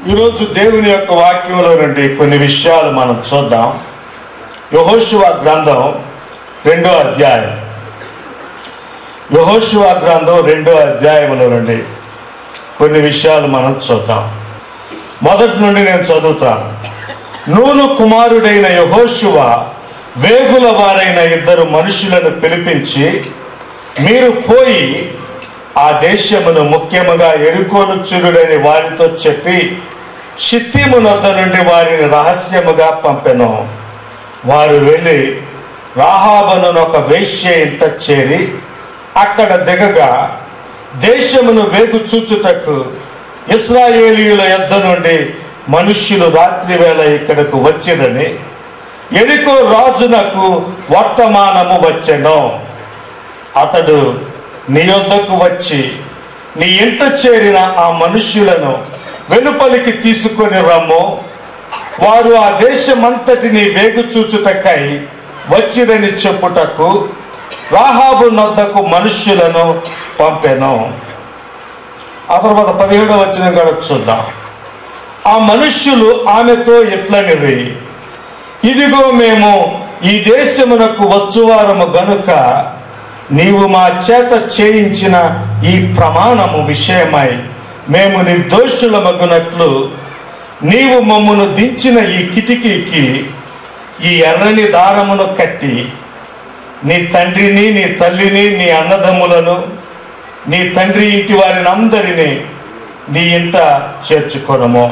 ఈరోజు దేవుని యొక్క వాక్యంలో నుండి కొన్ని విషయాలు మనం చూద్దాం. యెహోషువ గ్రంథం 2వ అధ్యాయం. యెహోషువ గ్రంథం 2వ అధ్యాయంలో నుండి కొన్ని విషయాలు మనం చూద్దాం. మొదటి నుండి నేను చదువుతాను. నూను కుమారుడైన యెహోషువ వేగుల వారైన 2 మనుషులను పిలిపించి, మీరు పోయి ఆ దేశమును ముఖ్యముగా యెరికోను చూడుడని వారితో చెప్పి షిత్తీము నొద్ద నుండి వారిని రహస్యముగా పంపెను. వారు వెళ్ళి రాహాబును ఒక వేశ్య ఇంట చేరి అక్కడ దిగగా, దేశమును వేగు చూచుటకు ఇశ్రాయేలీయుల యొద్ద నుండి మనుష్యులు రాత్రి వేళ ఇక్కడకు వచ్చిరని యెరికో రాజునకు వర్తమానము వచ్చెను. అతడు నీ యొద్దకు వచ్చి నీ ఇంట చేరిన ఆ మనుష్యులను వెలుపలికి తీసుకొని రమ్ము, వారు ఆ దేశమంతటిని వేగు చూచుటకై వచ్చిరని చెప్పుటకు రాహాబు నొద్దకు మనుష్యులను పంపెను. ఆ తర్వాత 17వ వచనం కూడా చూద్దాం. ఆ మనుష్యులు ఆమెతో ఇట్లనిరి, ఇదిగో మేము ఈ దేశమునకు వచ్చువారము గనుక నీవు మా చేత చేయించిన ఈ ప్రమాణము విషయమై మేము నిర్దోషులమగునట్లు నీవు మమ్మను దించిన ఈ కిటికీకి ఈ ఎర్రని దారమును కట్టి నీ తండ్రిని, నీ తల్లిని, నీ అన్నదమ్ములను, నీ తండ్రి ఇంటి వారిని అందరినీ నీ ఇంట చేర్చుకొనము.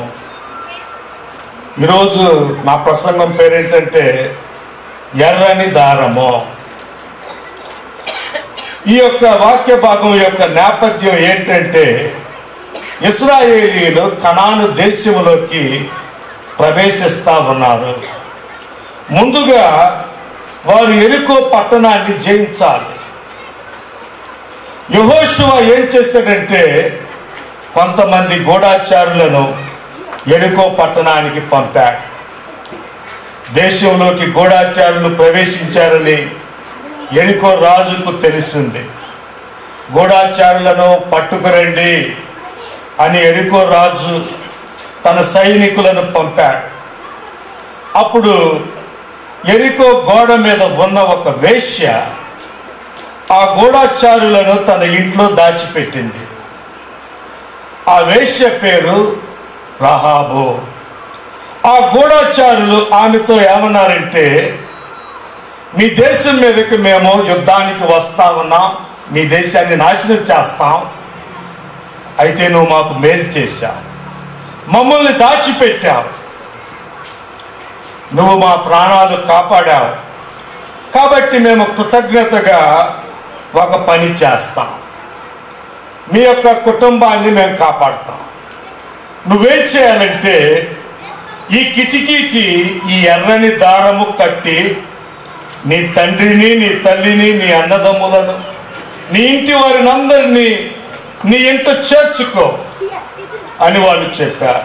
ఈరోజు నా ప్రసంగం పేరేంటంటే ఎర్రని దారము. ఈ యొక్క వాక్య భాగం యొక్క నేపథ్యం ఏంటంటే, ఇశ్రాయేలీయులు కనాను దేశంలోకి ప్రవేశిస్తా ఉన్నారు. ముందుగా వారు యెరికో పట్టణాన్ని జయించాలి. యెహోషువ ఏం చేశాడంటే, కొంతమంది గూఢచారులను యెరికో పట్టణానికి పంపాడు. దేశంలోకి గూఢచారులు ప్రవేశించారని యెరికో రాజుకు తెలిసింది. గూఢచారులను పట్టుకురండి అని యెరికో రాజు తన సైనికులను పంపాడు. అప్పుడు యెరికో గోడ మీద ఉన్న ఒక వేశ్య ఆ గూఢచారులను తన ఇంట్లో దాచిపెట్టింది. ఆ వేశ్య పేరు రాహాబు. ఆ గూఢచారులు ఆమెతో ఏమన్నారంటే, మీ దేశం మీదకి మేము యుద్ధానికి వస్తా ఉన్నాం, మీ దేశాన్ని నాశనం చేస్తాం, అయితే నువ్వు మాకు మేలు చేశావు, మమ్మల్ని దాచిపెట్టావు, నువ్వు మా ప్రాణాలు కాపాడావు, కాబట్టి మేము కృతజ్ఞతగా ఒక పని చేస్తాం, మీ యొక్క కుటుంబాన్ని మేము కాపాడుతాం. నువ్వేం చేయాలంటే, ఈ కిటికీకి ఈ ఎర్రని దారము కట్టి నీ తండ్రిని, నీ తల్లిని, నీ అన్నదమ్ములను, నీ ఇంటి వారిని అందరినీ నీ ఇంట చేర్చుకో అని వాళ్ళు చెప్పారు.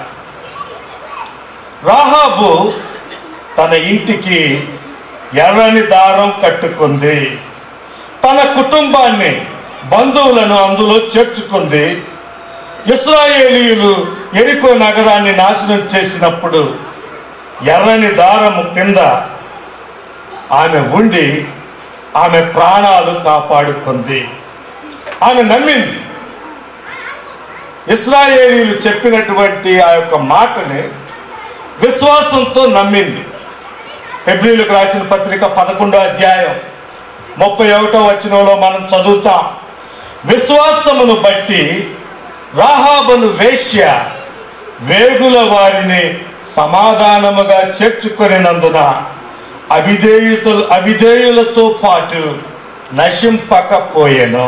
రాహాబు తన ఇంటికి ఎర్రని దారం కట్టుకుంది. తన కుటుంబాన్ని, బంధువులను అందులో చేర్చుకుంది. ఇశ్రాయేలీయులు యెరికో నగరాన్ని నాశనం చేసినప్పుడు ఎర్రని దారము కింద ఆమె ఉండి ఆమె ప్రాణాలు కాపాడుకుంది. ఆమె నమ్మింది. ఇశ్రాయేలీయులు చెప్పినటువంటి ఆ యొక్క మాటని విశ్వాసంతో నమ్మింది. హెబ్రీయులకు రాసిన పత్రిక 11వ అధ్యాయం 31వ వచనంలో మనం చదువుతాం, విశ్వాసమును బట్టి రాహాబును వేశ్య వేగుల వారిని సమాధానముగా చేర్చుకొనినందున అవిధేయులతో పాటు నశింపకపోయెను.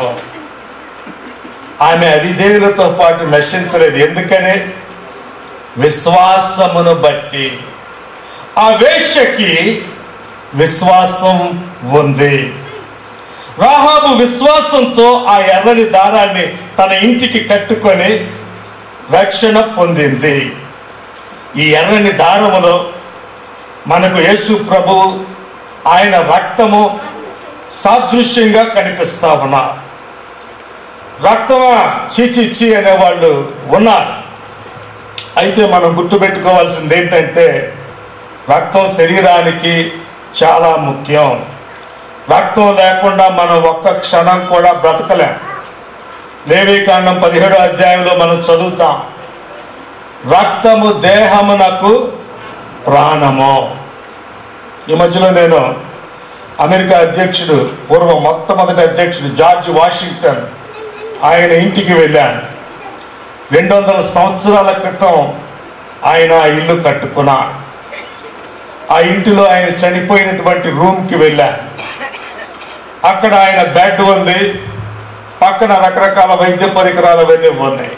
ఆమె అవిధేయులతో పాటు నశించలేదు. ఎందుకనే? విశ్వాసమును బట్టి. ఆ వేశ్యకి విశ్వాసం ఉంది. రాహాబు విశ్వాసంతో ఆ ఎర్రని దారాన్ని తన ఇంటికి కట్టుకొని రక్షణ పొందింది. ఈ ఎర్రని దారములో మనకు యేసు ప్రభు, ఆయన రక్తము సాదృశ్యంగా కనిపిస్తా ఉన్నారు. రక్తమా చీచి అనేవాళ్ళు ఉన్నారు. అయితే మనం గుర్తుపెట్టుకోవాల్సింది ఏంటంటే రక్తం శరీరానికి చాలా ముఖ్యం. రక్తం లేకుండా మనం ఒక్క క్షణం కూడా బ్రతకలేం. లేవీకాండం 17వ అధ్యాయంలో మనం చదువుతాం, రక్తము దేహమునకు ప్రాణము. ఈ మధ్యలో నేను అమెరికా అధ్యక్షుడు, మొట్టమొదటి అధ్యక్షుడు జార్జ్ వాషింగ్టన్, ఆయన ఇంటికి వెళ్ళాను. 200 సంవత్సరాల క్రితం ఆయన ఇల్లు కట్టుకున్నాడు. ఆ ఇంటిలో ఆయన చనిపోయినటువంటి రూమ్కి వెళ్ళాను. అక్కడ ఆయన బెడ్ ఉంది, పక్కన రకరకాల వైద్య పరికరాలు అవన్నీ ఉన్నాయి.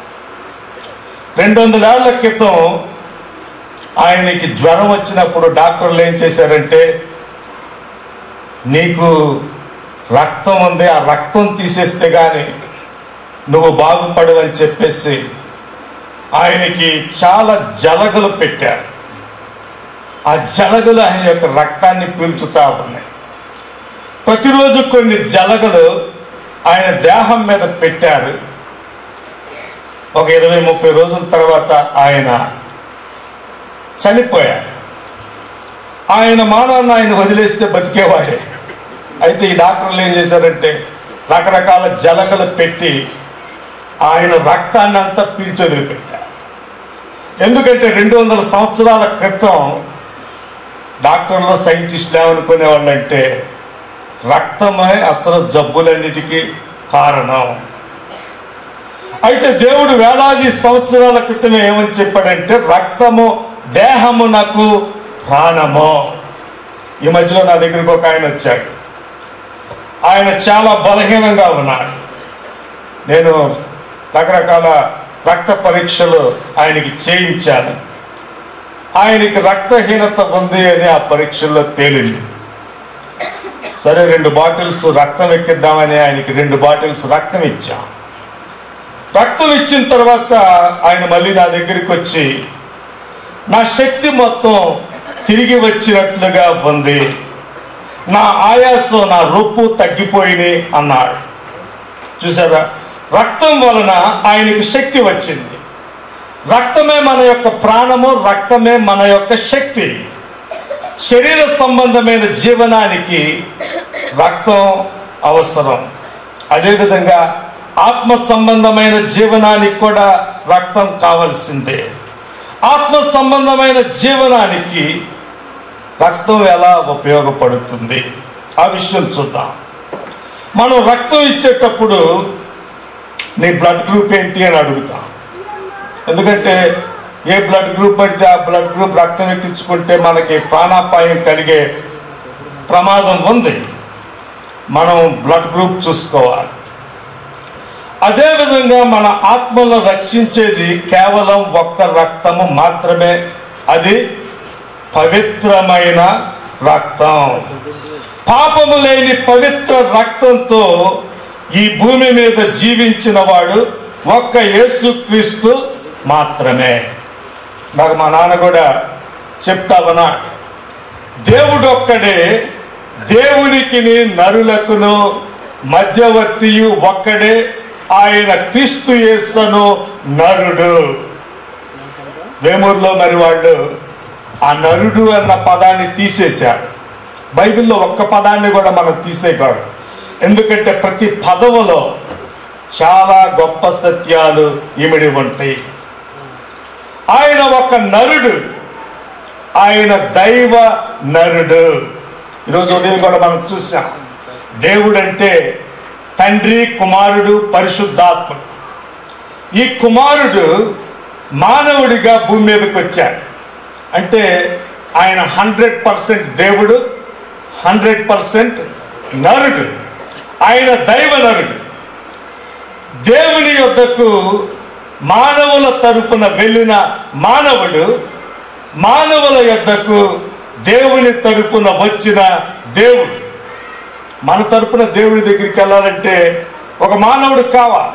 200 ఏళ్ల క్రితం ఆయనకి జ్వరం వచ్చినప్పుడు డాక్టర్లు ఏం చేశారంటే, నీకు రక్తం ఉంది, ఆ రక్తం తీసేస్తే కానీ నువ్వు బాగుపడవు అని చెప్పేసి ఆయనకి చాలా జలగలు పెట్టారు. ఆ జలగలు ఆయన యొక్క రక్తాన్ని పీల్చుతా ఉన్నాయి. ప్రతిరోజు కొన్ని జలగలు ఆయన దేహం మీద పెట్టారు. ఒక 20-30 రోజుల తర్వాత ఆయన చనిపోయారు. ఆయన మానాన్ని ఆయన వదిలేస్తే బతికేవాడే. అయితే ఈ డాక్టర్లు ఏం చేశారంటే రకరకాల జలగలు పెట్టి ఆయన రక్తాన్ని అంతా పీల్చి వదిలిపెట్టారు. ఎందుకంటే 200 సంవత్సరాల క్రితం డాక్టర్లు సైంటిస్టులు ఏమనుకునే వాళ్ళంటే రక్తమే అసలు జబ్బులన్నిటికీ కారణం. అయితే దేవుడు వేలాది సంవత్సరాల క్రితమే ఏమని చెప్పాడంటే రక్తము దేహమునకు ప్రాణము. ఈ మధ్యలో నా దగ్గరికి ఒక ఆయన వచ్చాడు. ఆయన చాలా బలహీనంగా ఉన్నాడు. నేను రకరకాల రక్త పరీక్షలు ఆయనకి చేయించాను. ఆయనకి రక్తహీనత ఉంది అని ఆ పరీక్షల్లో తేలింది. సరే 2 బాటిల్స్ రక్తం ఎక్కిద్దామని ఆయనకి 2 బాటిల్స్ రక్తం ఇచ్చాం. రక్తం ఇచ్చిన తర్వాత ఆయన మళ్ళీ నా దగ్గరికి వచ్చి నా శక్తి మొత్తం తిరిగి వచ్చినట్లుగా ఉంది, నా ఆయాసం, నా రొప్పు తగ్గిపోయినాయి అన్నాడు. చూసారా, రక్తం వలన ఆయనకు శక్తి వచ్చింది. రక్తమే మన యొక్క ప్రాణము, రక్తమే మన యొక్క శక్తి. శరీర సంబంధమైన జీవనానికి రక్తం అవసరం. అదేవిధంగా ఆత్మ సంబంధమైన జీవనానికి కూడా రక్తం కావలసిందే. ఆత్మ సంబంధమైన జీవనానికి రక్తం ఎలా ఉపయోగపడుతుంది ఆ విషయం చూద్దాం. మనం రక్తం ఇచ్చేటప్పుడు నీ బ్లడ్ గ్రూప్ ఏంటి అని అడుగుతాం. ఎందుకంటే ఏ బ్లడ్ గ్రూప్ పడితే ఆ బ్లడ్ గ్రూప్ రక్తం ఎక్కించుకుంటే మనకి ప్రాణాపాయం కలిగే ప్రమాదం ఉంది. మనం బ్లడ్ గ్రూప్ చూసుకోవాలి. అదేవిధంగా మన ఆత్మను రక్షించేది కేవలం ఒక్క రక్తము మాత్రమే, అది పవిత్రమైన రక్తం. పాపము లేని పవిత్ర రక్తంతో ఈ భూమి మీద జీవించిన వాడు ఒక్క యేసుక్రీస్తు మాత్రమే. నాకు మా నాన్న కూడా చెప్తావనా, దేవుడు ఒక్కడే, దేవునికి నరులకును మధ్యవర్తియు ఒక్కడే, ఆయన క్రీస్తు యేసును నరుడు. వేమూరులో మరి వాళ్ళు ఆ నరుడు అన్న పదాన్ని తీసేశారు. బైబిల్లో ఒక్క పదాన్ని కూడా మనం తీసేయకూడదు. ఎందుకంటే ప్రతి పదములో చాలా గొప్ప సత్యాలు ఇమిడి ఉంటాయి. ఆయన ఒక నరుడు, ఆయన దైవ నరుడు. ఈరోజు ఉదయం కూడా మనం చూసాం, దేవుడు అంటే తండ్రి, కుమారుడు, పరిశుద్ధాత్ముడు. ఈ కుమారుడు మానవుడిగా భూమి మీదకి వచ్చాడు. అంటే ఆయన 100% దేవుడు, 100% నరుడు. ఆయన దైవ నరుడు. దేవుని యొద్దకు మానవుల తరపున వెళ్ళిన మానవుడు, మానవుల యొద్దకు దేవుని తరపున వచ్చిన దేవుడు. మన తరపున దేవుడి దగ్గరికి వెళ్ళాలంటే ఒక మానవుడు కావాలి.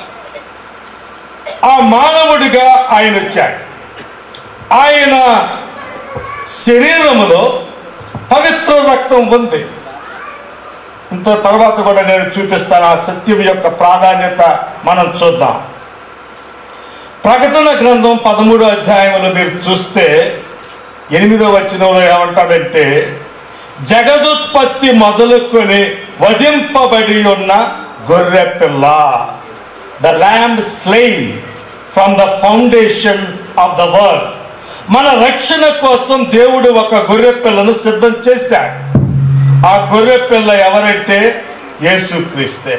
ఆ మానవుడిగా ఆయన వచ్చాడు. ఆయన శరీరములో పవిత్ర రక్తం ఉంది. ఇంత తర్వాత కూడా నేను చూపిస్తాను. ఆ సత్యం యొక్క ప్రాధాన్యత మనం చూద్దాం. ప్రకటన గ్రంథం 13వ అధ్యాయంలో మీరు చూస్తే 8వ వచనంలో ఏమంటాడంటే, జగదుత్పత్తి మొదలుకొని వధింపబడి ఉన్న గొర్రె పిల్ల, the lamb slain from the foundation of the world. మన రక్షణ కోసం దేవుడు ఒక గొర్రె పిల్లను సిద్ధం చేశాడు. ఆ గొర్రె పిల్ల ఎవరంటే యేసుక్రీస్తే.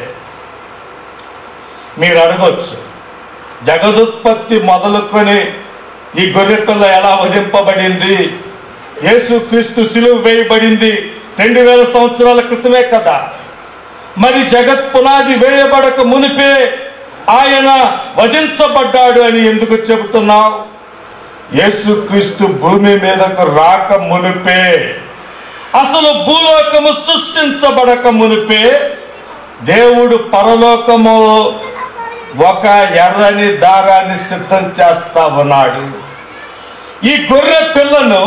మీరు అడగొచ్చు, జగదుత్పత్తి మొదలుకొని ఈ గొర్రె పిల్ల ఎలా వధింపబడింది? యేసుక్రీస్తు సిలువ వేయబడింది 2000 సంవత్సరాల క్రితమే కదా. మరి జగత్ పునాది వేయబడక మునిపే ఆయన వధించబడ్డాడు అని ఎందుకు చెబుతున్నావు? యేసుక్రీస్తు భూమి మీదకు రాక మునిపే, అసలు భూలోకము సృష్టించబడక మునిపే దేవుడు పరలోకము ఒక ఎర్రని దారాన్ని సిద్ధం చేస్తా ఉన్నాడు. ఈ గొర్రె పిల్లను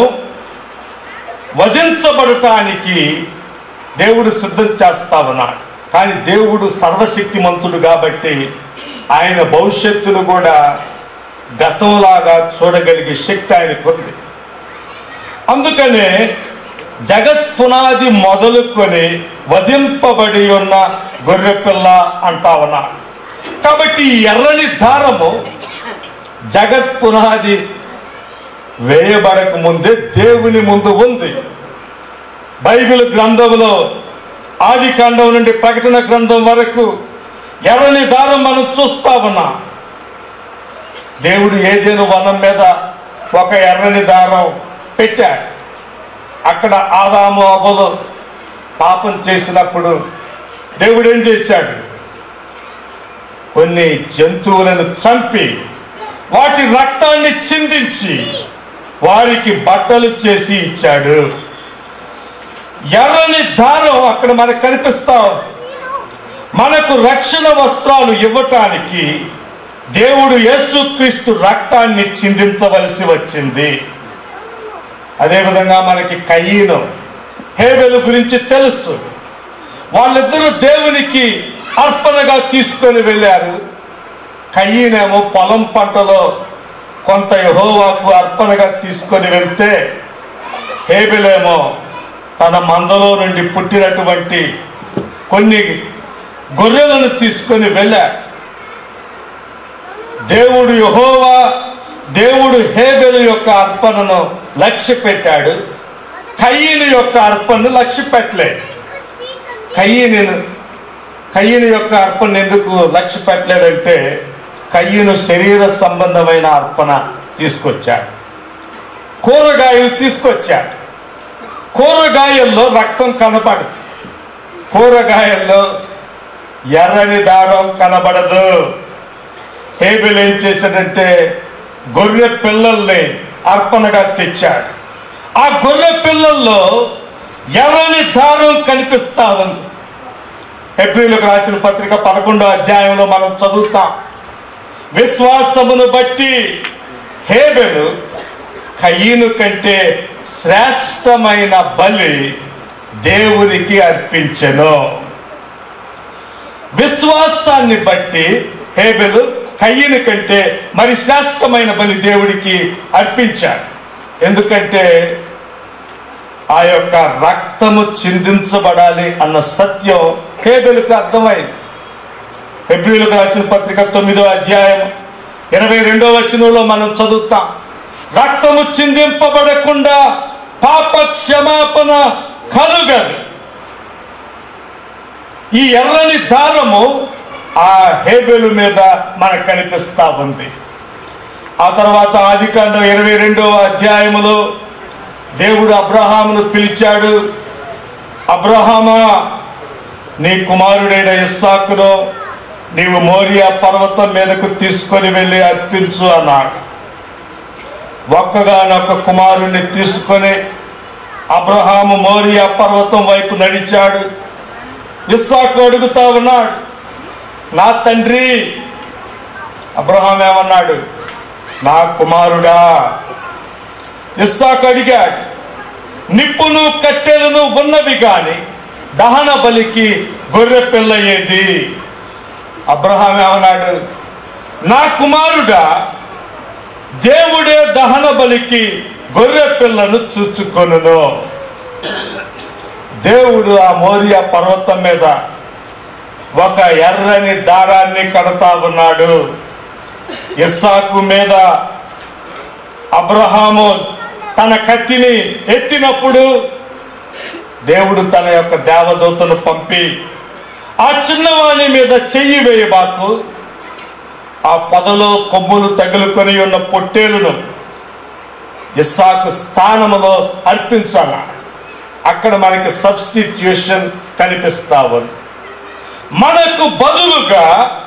వధించబడటానికి దేవుడు సిద్ధం చేస్తా ఉన్నాడు. కానీ దేవుడు సర్వశక్తిమంతుడు కాబట్టి ఆయన భవిష్యత్తును కూడా గతంలాగా చూడగలిగే శక్తి ఆయనకు ఉంది. అందుకనే జగత్ పునాది మొదలుకొని వధింపబడి ఉన్న గొర్రె పిల్ల అంటా ఉన్నాడు. కాబట్టి ఈ ఎర్రని దారము జగత్ పునాది వేయబడక ముందే దేవుని ముందు ఉంది. బైబిల్ గ్రంథంలో ఆది కాండం నుండి ప్రకటన గ్రంథం వరకు ఎర్రని దారం మనం చూస్తా ఉన్నాం. దేవుడు ఏదైనా వనం మీద ఒక ఎర్రని దారం పెట్టాడు. అక్కడ ఆదాము అవ్వలు పాపం చేసినప్పుడు దేవుడు ఏం చేశాడు? కొన్ని జంతువులను చంపి వాటి రక్తాన్ని చిందించి వారికి బట్టలు చేసి ఇచ్చాడు. ఎర్రని దారం అక్కడ మనకు కనిపిస్తా ఉంది. మనకు రక్షణ వస్త్రాలు ఇవ్వటానికి దేవుడు యేసుక్రీస్తు రక్తాన్ని చిందించవలసి వచ్చింది. అదేవిధంగా మనకి కయీను హేబెలు గురించి తెలుసు. వాళ్ళిద్దరూ దేవునికి అర్పణగా తీసుకొని వెళ్ళారు. కయీనేమో పొలం పంటలో కొంత యెహోవాకు అర్పణగా తీసుకొని వెళ్తే, హేబెలేమో తన మందలో నుండి పుట్టినటువంటి కొన్ని గొర్రెలను తీసుకొని వెళ్ళారు. దేవుడు హేబెలు యొక్క అర్పణను లక్ష్య పెట్టాడు. కయీను యొక్క అర్పణను లక్ష్య పెట్టలేదు. కయీను యొక్క అర్పణ ఎందుకు లక్ష్య పెట్టలేదంటే, కయీను శరీర సంబంధమైన అర్పణ తీసుకొచ్చాడు, కూరగాయలు తీసుకొచ్చాడు. కూరగాయల్లో రక్తం కనపడదు, కూరగాయల్లో ఎర్రని దారం కనబడదు. హేబెలు ఏం చేశాడంటే గొర్రె పిల్లల్ని అర్పణగా తెచ్చాడు. ఆ గొర్రె పిల్లల్లో ఎర్రని దారం కనిపిస్తా ఉంది. హెబ్రీయులకు రాసిన పత్రిక 11వ అధ్యాయంలో మనం చదువుతాం, విశ్వాసమును బట్టి హేబెలు కయీను కంటే శ్రేష్టమైన బలి దేవునికి అర్పించెను. విశ్వాసాన్ని బట్టి హేబెలు కయీను కంటే మరి శ్రేష్టమైన బలి దేవుడికి అర్పించాడు. ఎందుకంటే ఆ యొక్క రక్తము చిందించబడాలి అన్న సత్యం హేబెలుకు అర్థమైంది. హెబ్రీయులకు రాసిన పత్రిక 9వ అధ్యాయం 22వ వచనంలో మనం చదువుతాం, రక్తము చిందింపబడకుండా పాప క్షమాపణ కలుగదు. ఈ ఎర్రని దారము ఆ హేబెలు మీద మనకు కనిపిస్తా ఉంది. ఆ తర్వాత ఆదికాండం 22వ అధ్యాయములో దేవుడు అబ్రహామును పిలిచాడు. అబ్రహామా, నీ కుమారుడైన ఇస్సాకును నీవు మోరియా పర్వతం మీదకు తీసుకొని వెళ్ళి అర్పించు అన్నాడు. ఒక్కగానొక్క కుమారుణ్ణి తీసుకొని అబ్రహాము మోరియా పర్వతం వైపు నడిచాడు. ఇస్సాకు అడుగుతా ఉన్నాడు, నా తండ్రి. అబ్రహాం ఏమన్నాడు? నా కుమారుడా. ఇస్సాకు అడిగాడు, నిప్పును కట్టెలను ఉన్నవి కాని దహన బలికి గొర్రె పిల్ల ఏది? అబ్రహాం ఏమన్నాడు? నా కుమారుడా, దహన బలికి గొర్రె పిల్లను చూచుకొనును. దేవుడు ఆ మోరియా పర్వతం మీద ఒక ఎర్రని దారాన్ని కడతా ఉన్నాడు. ఇస్సాకు మీద అబ్రహాము తన కత్తిని ఎత్తినప్పుడు దేవుడు తన యొక్క దేవదూతను పంపి ఆ చిన్నవాణి మీద చెయ్యి వేయబాకు, ఆ పొదలో కొమ్ములు తగులుకొని ఉన్న పొట్టేలును ఇస్సాకు స్థానములో అర్పించాల. అక్కడ మనకి సబ్స్టిట్యూషన్ కనిపిస్తావు. మనకు బదులుగా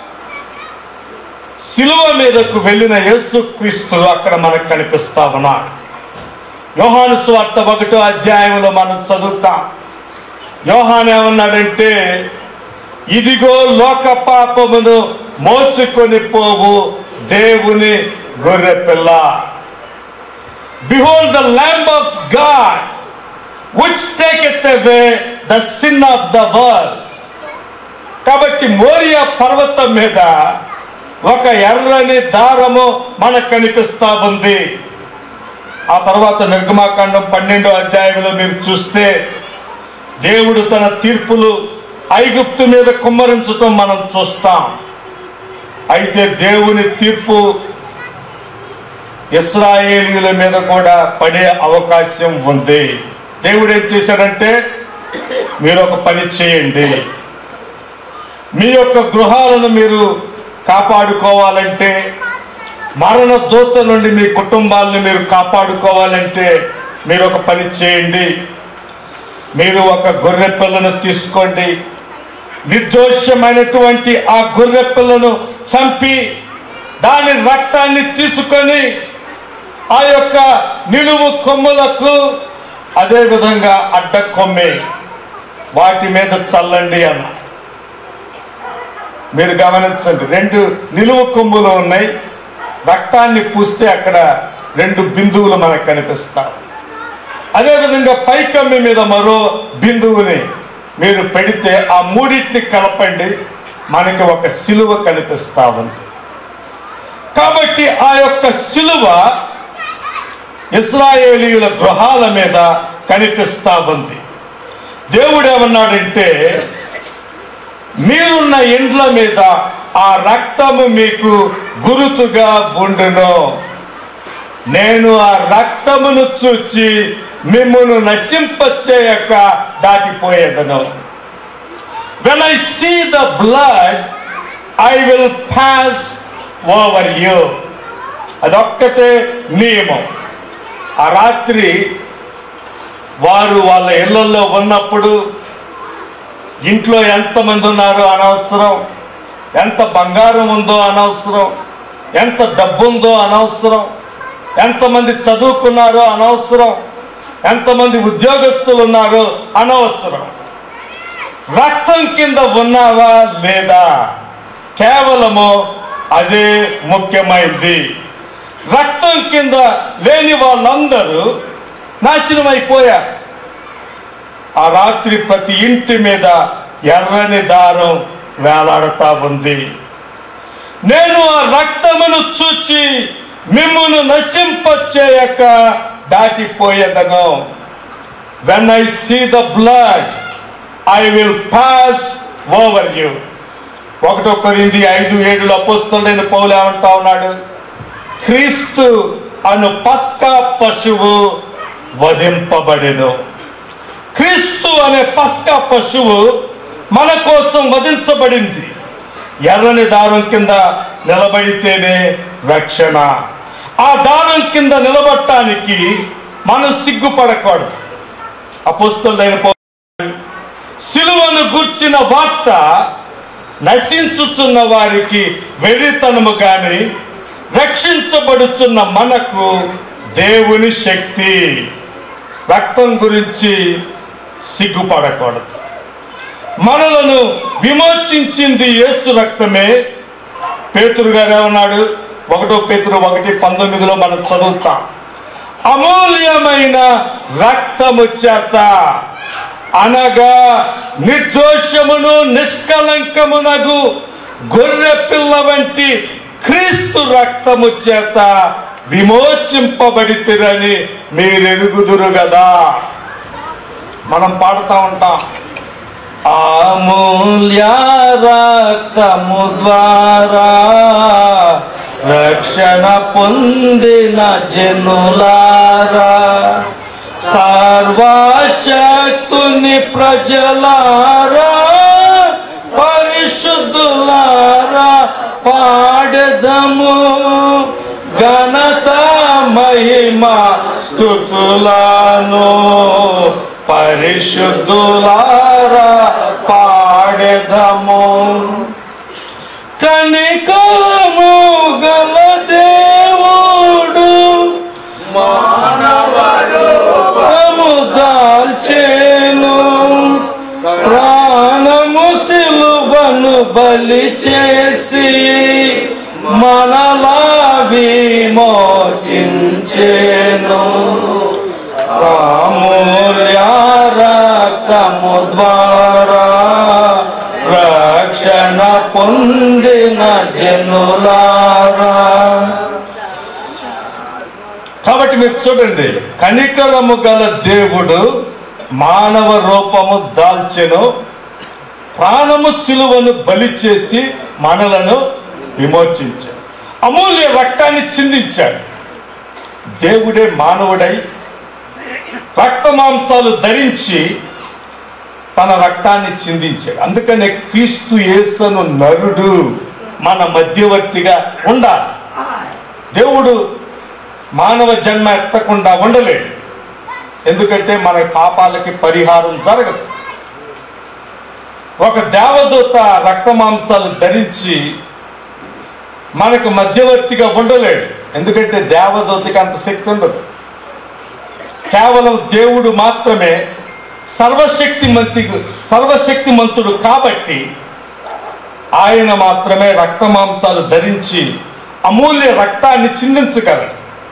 సిలువ మీదకు వెళ్ళిన యేసుక్రీస్తు అక్కడ మనకు కనిపిస్తా ఉన్నాడు. యోహాను సువార్త 1వ అధ్యాయంలో మనం చదువుతాం. యోహాను ఏమన్నాడంటే, ఇదిగో లోక పాపమును మోసుకొని పోవు దేవుని గొర్రె పిల్ల. Behold the Lamb of God which taketh away the sin of the world. కాబట్టి మోరియా పర్వతం మీద ఒక ఎర్రని దారము మనకు కనిపిస్తా ఉంది. ఆ తర్వాత నిర్గమాకాండం 12వ అధ్యాయంలో మీరు చూస్తే దేవుడు తన తీర్పులు ఐగుప్తు మీద కుమ్మరించటం మనం చూస్తాం. అయితే దేవుని తీర్పు ఇశ్రాయేలీయుల మీద కూడా పడే అవకాశం ఉంది. దేవుడు ఏం చేశాడంటే, మీరు ఒక పని చేయండి, మీ యొక్క గృహాలను మీరు కాపాడుకోవాలంటే, మరణ దూత నుండి మీ కుటుంబాలను మీరు కాపాడుకోవాలంటే మీరు ఒక పని చేయండి. మీరు ఒక గొర్రె పిల్లను తీసుకోండి, నిర్దోషమైనటువంటి ఆ గొర్రె పిల్లను చంపి దాని రక్తాన్ని తీసుకొని ఆ యొక్క నిలువు కొమ్ములకు అదే విధంగా అడ్డ కొమ్మి వాటి మీద చల్లండి అన్న. మీరు గమనించండి, 2 నిలువు కొమ్ములు ఉన్నాయి. రక్తాన్ని పూస్తే అక్కడ 2 బిందువులు మనకు కనిపిస్తాయి. అదేవిధంగా పైకమ్మి మీద మరో బిందువుని మీరు పెడితే ఆ మూడింటిని కలపండి, మనకి ఒక సిలువ కనిపిస్తా ఉంది. కాబట్టి ఆ యొక్క సిలువ ఇశ్రాయేలీయుల గృహాల మీద కనిపిస్తా ఉంది. దేవుడు ఏమన్నాడంటే, మీరున్న ఇండ్ల మీద ఆ రక్తము మీకు గురుతుగా ఉండును, నేను ఆ రక్తమును చూచి మిమ్మును నశింపచేయక దాటిపోయేదను. When I see the blood, I will pass over you. అదొక్కటే నియమం. ఆ రాత్రి వారు వాళ్ళ ఇళ్లలో ఉన్నప్పుడు ఇంట్లో ఎంతమంది ఉన్నారో అనవసరం, ఎంత బంగారం ఉందో అనవసరం, ఎంత డబ్బు ఉందో అనవసరం, ఎంతమంది చదువుకున్నారో అనవసరం, ఎంతమంది ఉద్యోగస్తులు ఉన్నారో అనవసరం. రక్తం కింద ఉన్నావా లేదా, కేవలము అదే ముఖ్యమైనది. రక్తం కింద లేని వాళ్ళందరూ నాశనం అయిపోయారు. ఆ రాత్రి ప్రతి ఇంటి మీద ఎర్రని దారం వేలాడుతా ఉంది. నేను ఆ రక్తమును చూచి మిమ్మును నశింపచేయక దాటిపోయేదను. When I see the blood, I will pass over you. 1 కొరింథీ 5:7 అపోస్తలుడైన పౌలు ఏమంటా ఉన్నాడు, క్రీస్తు అను పస్కా పశువు వధింపబడెను. క్రీస్తు అనే పస్కా పశువు మన కోసం వధించబడింది. ఎర్రని దారం కింద నిలబడితేనే రక్షణ. ఆ దారం కింద నిలబడటానికి మనం సిగ్గుపడకూడదు. అపోస్తలుడైన పౌలు సిలువను గూర్చిన వార్త నశించుచున్న వారికి వెర్రితనము గాని, రక్షించబడుచున్న మనకు దేవుని శక్తి. రక్తం గురించి సిగ్గుపడకూడదు. మనలను విమోచించింది యేసు రక్తమే. పేతురు గారు ఏమన్నాడు, 1 పేతురు 1:19 మనం చదువుతాం, అమూల్యమైన రక్తము చేత అనగా నిర్దోషమును నిష్కలంకమునగు గొర్రె పిల్ల వంటి క్రీస్తు రక్తము చేత విమోచింపబడితిరని మీరెరుగుదురు కదా. మనం పాడుతూ ఉంటాం, అమూల్య రక్తము ద్వారా రక్షణ పొందిన జనులారా, సర్వశక్తుని ప్రజలారా, పరిశుద్ధులారా, పాడెదము ఘనత మహిమ స్తుతులను. పరిశుద్ధులారా పాడెదము. కనికరము గల దేవుడు మానవ రూపము దాల్చెను, ప్రాణము సిలువను బలి చేసి మనలా విమోచించెను. అమూల్య రక్తము ద్వారా రక్షణ పొందిన జనులారా. కాబట్టి మీరు చూడండి, కనికరము గల దేవుడు మానవ రూపము దాల్చెను, ప్రాణము సిలువను బలి చేసి మనలను విమోచించాడు. అమూల్య రక్తాన్ని చిందించాడు. దేవుడే మానవుడై రక్త మాంసాలు ధరించి తన రక్తాన్ని చిందించాడు. అందుకనే క్రీస్తు యేసును నరుడు మన మధ్యవర్తిగా ఉండాలి. దేవుడు మానవ జన్మ ఎత్తకుండా ఉండలేడు. ఎందుకంటే మన పాపాలకి పరిహారం జరగదు. ఒక దేవదూత రక్త మాంసాలు ధరించి మనకు మధ్యవర్తిగా ఉండలేడు. ఎందుకంటే దేవదూతకి అంత శక్తి ఉండదు. కేవలం దేవుడు మాత్రమే సర్వశక్తిమంతుడు కాబట్టి ఆయన మాత్రమే రక్త మాంసాలు ధరించి అమూల్య రక్తాన్ని చిందించగలడు.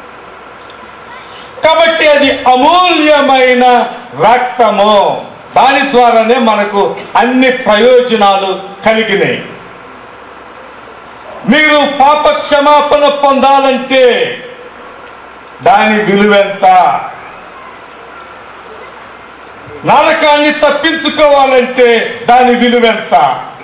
కాబట్టి అది అమూల్యమైన రక్తము. దాని ద్వారానే మనకు అన్ని ప్రయోజనాలు కలిగినాయి. మీరు పాప క్షమాపణ పొందాలంటే దాని విలువెంత? నరకాన్ని తప్పించుకోవాలంటే దాని విలువెంత?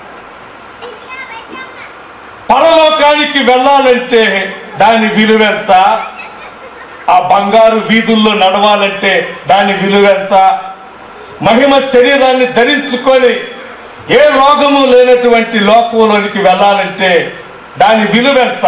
పరలోకానికి వెళ్ళాలంటే దాని విలువెంత? ఆ బంగారు వీధుల్లో నడవాలంటే దాని విలువెంత? మహిమ శరీరాన్ని ధరించుకొని ఏ రోగము లేనటువంటి లోకంలోనికి వెళ్ళాలంటే దాని విలువెంత?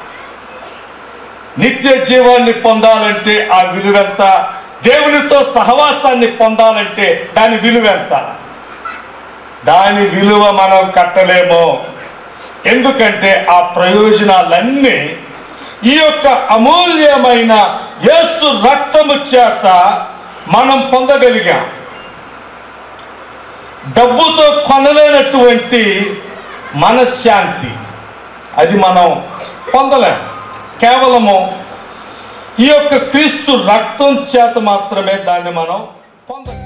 నిత్య జీవాన్ని పొందాలంటే ఆ విలువెంత? దేవునితో సహవాసాన్ని పొందాలంటే దాని విలువెంత? దాని విలువ మనం కట్టలేమో. ఎందుకంటే ఆ ప్రయోజనాలన్నీ ఈ యొక్క అమూల్యమైన యేసు రక్తము చేత మనం పొందగలిగాం. డబ్బుతో కొనలేనటువంటి మనశ్శాంతి అది మనం పొందలేం. కేవలము ఈ యొక్క క్రీస్తు రక్తం చేత మాత్రమే దాన్ని మనం పొందగలం.